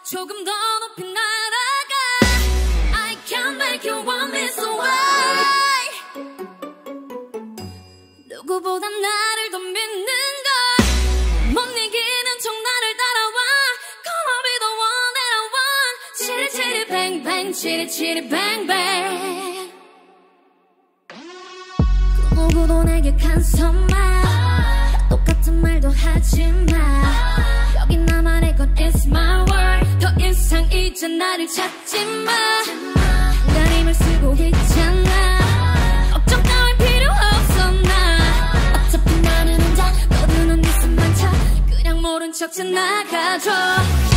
조금 더 높이 날아가. I can make you want me so why. 누구보다 나를 더 믿는 걸. 못 이기는 척 나를 따라와. Gonna be the one that I want. Chitty chitty bang bang, chitty chitty bang bang. 그 누구도 내게 간섭마. 똑같은 말도 하지마. 여기 나만의 건 it's my world. 더 이상 이제 나를 찾지마. 가림을 쓰고 있잖아. 걱정 따윈 필요 없어 나. 어차피 나는 혼자 너는 네 숨만 차. 그냥 모른 척 지나가줘.